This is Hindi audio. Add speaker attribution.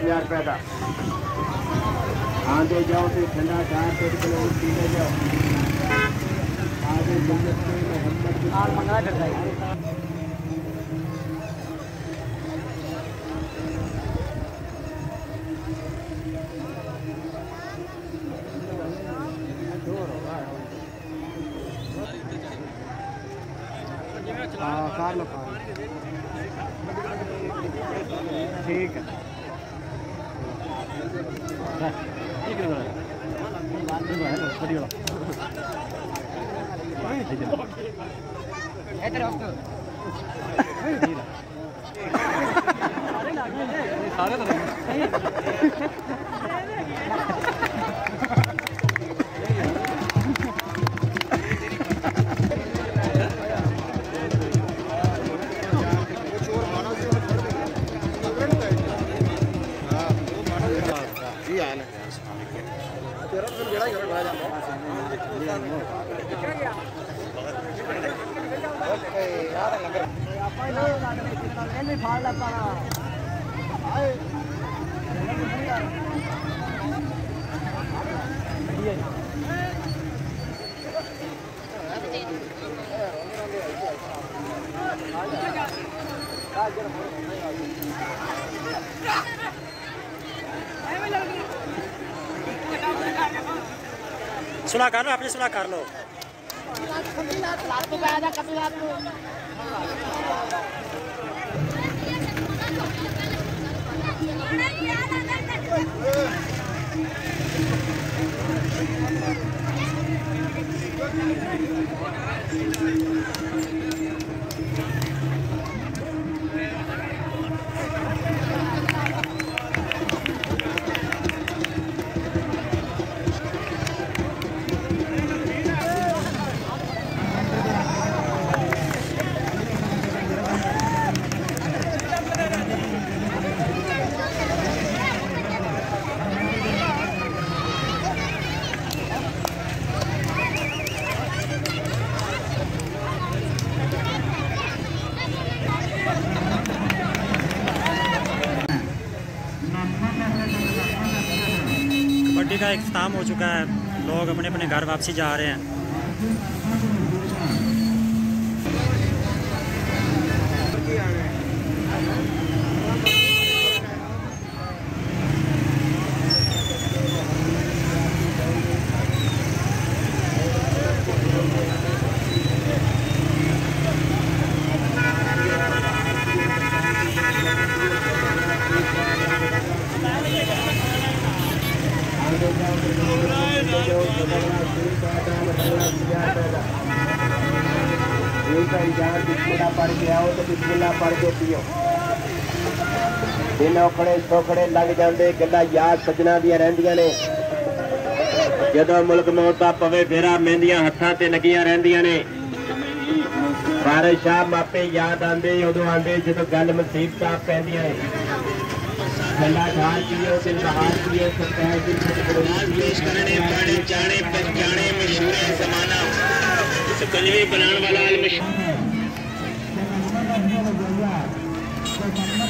Speaker 1: 50 रुपए का। आगे जाओ तो ठंडा 4 किलो पी ले जाओ। आगे जन्नत में मोहम्मद मंगा करता है। कार लो कार ठीक है
Speaker 2: सुना कर लो, अपनी सुना कर लो। कबड्डी का इख्तिताम हो चुका है, लोग अपने अपने घर वापसी जा रहे हैं।
Speaker 1: बिस्मिल्लाह पढ़ के आओ तो बिस्मिल्लाह पढ़ के पियो। दिन औखड़े सौखड़े लग जाते, गल्लां याद सजना दियां रहिंदियां ने। जदों मुल्क मौत दा पवे फेरा मेहंदियां हत्थां ते लगियां रहिंदियां ने। वारिस शाह मापे याद आंदे, उदों आंदे जदों गल मुसीबतां पैंदियां ने। गल्लां ढाल पियो, दिल बहार पियो, सरकार दी पेश करने पढ़े जाने पहचाने मशहूर है ज़माना। कलवी बनाने वाला